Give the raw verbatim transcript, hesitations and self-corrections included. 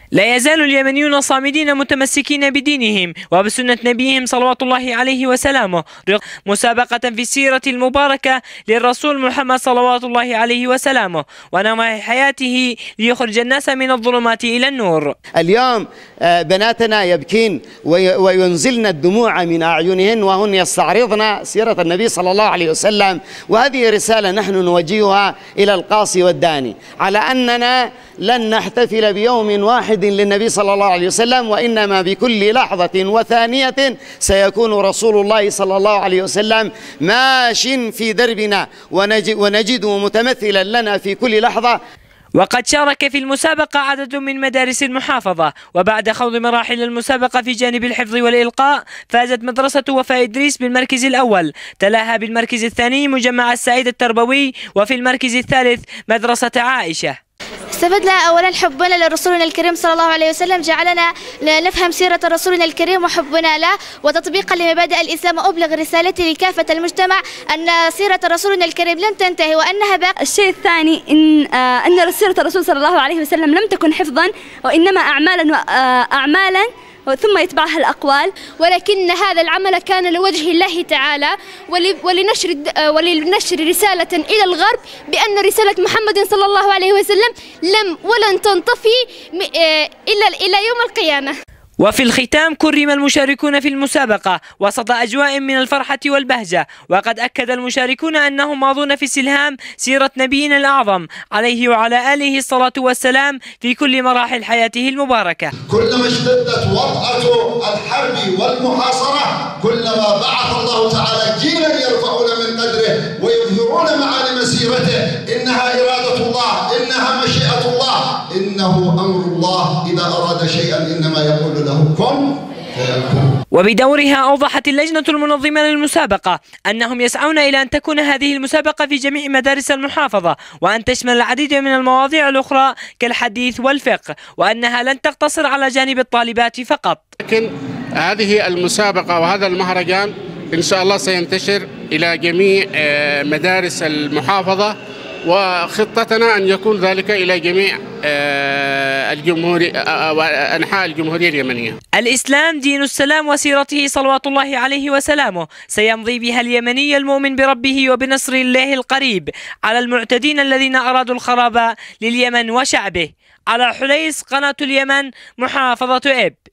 لا يزال اليمنيون صامدين متمسكين بدينهم وبسنة نبيهم صلوات الله عليه وسلامه، مسابقة في السيرة المباركة للرسول محمد صلوات الله عليه وسلامه ونماء حياته ليخرج الناس من الظلمات إلى النور. اليوم بناتنا يبكين وينزلن الدموع من أعينهن وهن يستعرضن سيرة النبي صلى الله عليه وسلم، وهذه رسالة نحن نوجهها إلى القاصي والداني على أننا لن نحتفل بيوم واحد للنبي صلى الله عليه وسلم، وإنما بكل لحظة وثانية سيكون رسول الله صلى الله عليه وسلم ماش في دربنا ونجده متمثلا لنا في كل لحظة. وقد شارك في المسابقة عدد من مدارس المحافظة، وبعد خوض مراحل المسابقة في جانب الحفظ والإلقاء فازت مدرسة وفاء إدريس بالمركز الأول، تلاها بالمركز الثاني مجمع السعيد التربوي، وفي المركز الثالث مدرسة عائشة. استفدنا أولا حبنا لرسولنا الكريم صلى الله عليه وسلم جعلنا نفهم سيرة رسولنا الكريم وحبنا له، وتطبيقا لمبادئ الإسلام أبلغ رسالتي لكافة المجتمع أن سيرة رسولنا الكريم لن تنتهي وأنها باقية. الشيء الثاني إن أن سيرة الرسول صلى الله عليه وسلم لم تكن حفظا وإنما أعمالا أعمالا ثم يتبعها الأقوال، ولكن هذا العمل كان لوجه الله تعالى ولنشر ولنشر رسالة إلى الغرب بأن رسالة محمد صلى الله عليه وسلم لم ولن تنطفي إلا إلى يوم القيامة. وفي الختام كرم المشاركون في المسابقة وسط أجواء من الفرحة والبهجة، وقد أكد المشاركون أنهم ماضون في استلهام سيرة نبينا الأعظم عليه وعلى آله الصلاة والسلام في كل مراحل حياته المباركة. كلما اشتدت وطأة الحرب والمحاصرة كلما بعث الله تعالى جيلا يرفعون من قدره ويظهرون معالم سيرته. إنها إرادة الله، إنها مشيئة الله، إنه أمر الله، إذا أراد شيئا إنما يقول له كن فيكون. وبدورها أوضحت اللجنة المنظمة للمسابقة أنهم يسعون إلى أن تكون هذه المسابقة في جميع مدارس المحافظة، وأن تشمل العديد من المواضيع الأخرى كالحديث والفقه، وأنها لن تقتصر على جانب الطالبات فقط. لكن هذه المسابقة وهذا المهرجان إن شاء الله سينتشر إلى جميع مدارس المحافظة، وخطتنا أن يكون ذلك إلى جميع الجمهورية أنحاء الجمهورية اليمنية. الإسلام دين السلام وسيرته صلوات الله عليه وسلامه سيمضي بها اليمني المؤمن بربه وبنصر الله القريب على المعتدين الذين أرادوا الخراب لليمن وشعبه. على حليس، قناة اليمن، محافظة إب.